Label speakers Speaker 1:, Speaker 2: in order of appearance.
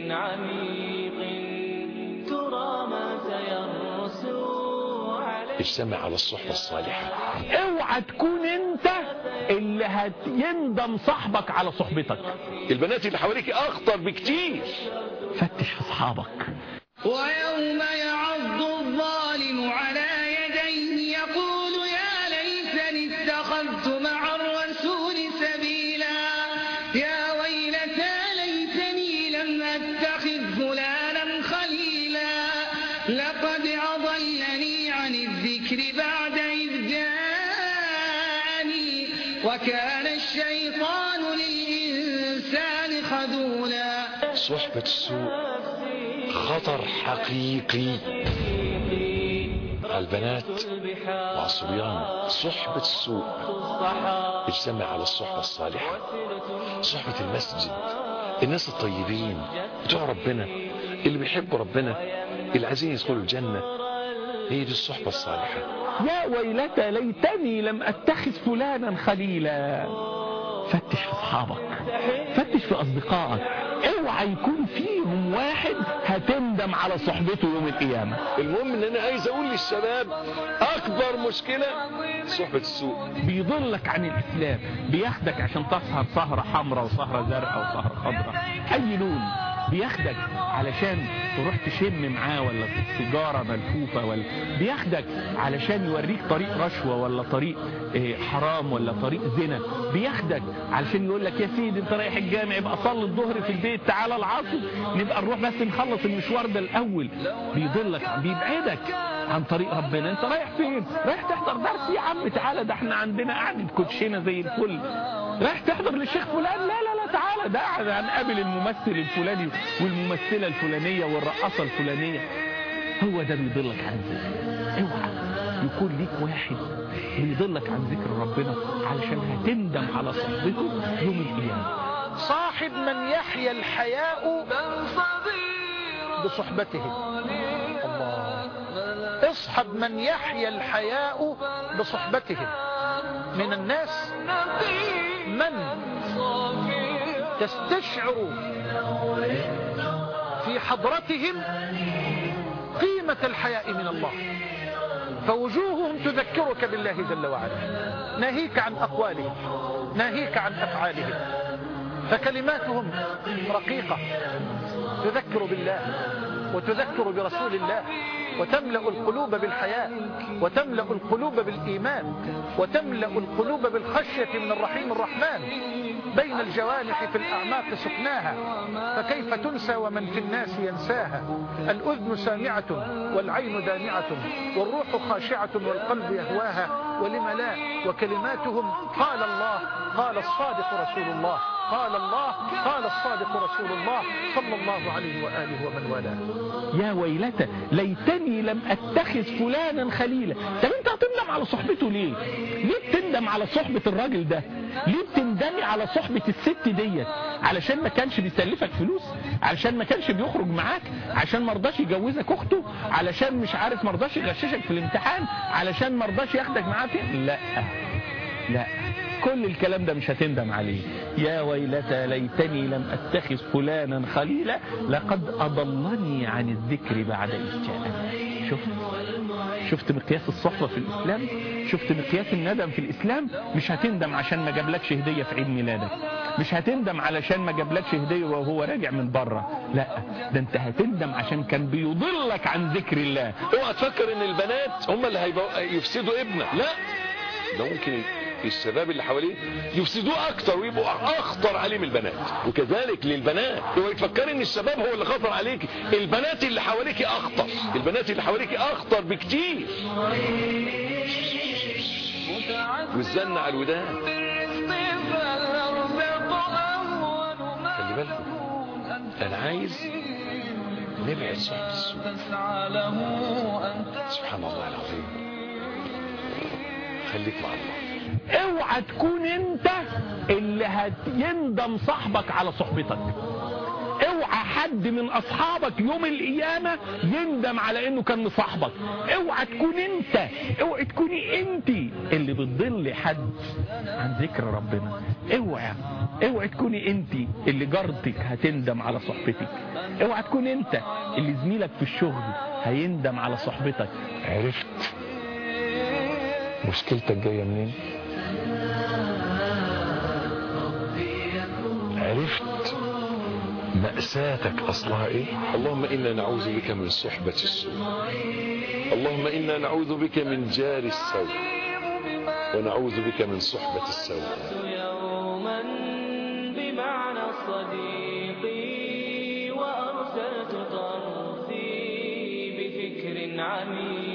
Speaker 1: عميق ترى ما سيرسو عليه.
Speaker 2: اجتمع على الصحبة الصالحة.
Speaker 3: اوعى تكون انت اللي هيندم صاحبك على صحبتك.
Speaker 2: البنات اللي حواليك اخطر بكتير.
Speaker 3: فتش في اصحابك.
Speaker 4: ويوم يعض الظالم على يديه يقول يا ليتني اتخذت مع الرسول سبيلا يا ويلتى ليتني لم اتخذ فلانا خليلا لقد أضلني عن الذكر بعد إذ جاءني وكان الشيطان للإنسان خذولا.
Speaker 2: صحبة السوء خطر حقيقي على البنات وعلى الصبيان. صحبة السوء اجتمع على الصحبة الصالحة. صحبة المسجد، الناس الطيبين بتوع ربنا اللي بيحبوا ربنا اللي عايزين يدخلوا الجنة، هي دي الصحبة الصالحة.
Speaker 3: يا ويلتى ليتني لم اتخذ فلانا خليلا. فتش في اصحابك، فتش في اصدقائك، اوعى يكون فيهم واحد هتندم على صحبته يوم القيامة.
Speaker 2: المهم ان انا عايز اقول للشباب اكبر مشكلة صحبة السوء.
Speaker 3: بيضلك عن الاسلام، بياخدك عشان تسهر سهرة حمراء وسهرة زرقاء وسهرة خضراء اي لون، بياخدك علشان تروح تشم معاه ولا سيجارة ملفوفة، ولا بياخدك علشان يوريك طريق رشوة ولا طريق حرام ولا طريق زنا، بياخدك علشان يقول لك يا سيدي انت رايح الجامع يبقى صلي الظهر في البيت، تعالى العصر نبقى نروح بس نخلص المشوار ده الاول. بيضلك، بيبعدك عن طريق ربنا. انت رايح فين؟ رايح تحضر درس يا عم، تعالى ده احنا عندنا قعدة كوتشينة زي الفل. رايح تحضر للشيخ فلان؟ لا لا لا تعالى ده هنقابل الممثل الفلاني والممثلة الفلانية والرقصة الفلانية. هو ده بيضلك عن ذكر. اوعى يكون ليك واحد بيضلك عن ذكر ربنا علشان هتندم على صحبته يوم القيامة.
Speaker 5: صاحب من يحيا الحياء بصحبته. الله. اصحب من يحيا الحياء بصحبته. من الناس من تستشعر في حضرتهم قيمة الحياء من الله، فوجوههم تذكرك بالله جل وعلا، ناهيك عن أقوالهم، ناهيك عن أفعالهم، فكلماتهم رقيقة تذكر بالله وتذكر برسول الله، وتملأ القلوب بالحياء، وتملأ القلوب بالإيمان، وتملأ القلوب بالخشية من الرحيم الرحمن. بين الجوانح في الأعماق سقناها، فكيف تنسى ومن في الناس ينساها. الأذن سامعة والعين دامعة والروح خاشعة والقلب يهواها، ولم لا. وكلماتهم قال الله قال الصادق رسول الله، قال الله قال الصادق رسول الله صلى الله عليه وآله ومن والاه.
Speaker 3: يا ويلتى ليتني لم اتخذ فلانا خليلا. طب انت هتندم على صحبته ليه؟ ليه بتندم على صحبة الراجل ده؟ ليه بتندمي على صحبة الست ديت؟ علشان ما كانش بيسلفك فلوس؟ علشان ما كانش بيخرج معاك؟ علشان ما رضاش يجوزك اخته؟ علشان مش عارف ما رضاش يغششك في الامتحان؟ علشان ما رضاش ياخدك معاه فين؟ لا لا، كل الكلام ده مش هتندم عليه. يا ويلتى ليتني لم اتخذ فلانا خليلا لقد اضلني عن الذكر بعد إذ جاءني. شفت مقياس الصحبة في الإسلام؟ شفت مقياس الندم في الإسلام؟ مش هتندم عشان ما جابلكش هدية في عيد ميلادك، مش هتندم علشان ما جابلكش هدية وهو راجع من بره، لا، ده انت هتندم عشان كان بيضلك عن ذكر الله.
Speaker 2: اوعى تفكر ان البنات هم اللي يفسدوا ابنك، لا، ده ممكن الشباب اللي حواليه يفسدوه اكتر ويبقوا اخطر عليه من البنات. وكذلك للبنات، اوعي تفكري ان الشباب هو اللي خطر عليك، البنات اللي حواليك اخطر، البنات اللي حواليك اخطر بكتير. والزن على الودان. خلي بالكم، انا عايز نبعد صحبة السوء. سبحان الله العظيم. خليك مع الله.
Speaker 3: اوعى تكون انت اللي هيندم صاحبك على صحبتك. اوعى حد من اصحابك يوم القيامة يندم على انه كان مصاحبك. اوعى تكون انت، اوعى تكوني انت اللي بتضل حد عن ذكر ربنا. اوعى تكوني انت اللي جارتك هتندم على صحبتك. اوعى تكون انت اللي زميلك في الشغل هيندم على صحبتك.
Speaker 2: عرفت مشكلتك جاية منين؟ عرفت مأساتك أصلها إيه؟ اللهم إنا نعوذ بك من صحبة السوء، اللهم إنا نعوذ بك من جار السوء، ونعوذ بك من صحبة السوء.
Speaker 1: يوما بمعنى الصديق وأرسلت طرفي بفكر عميق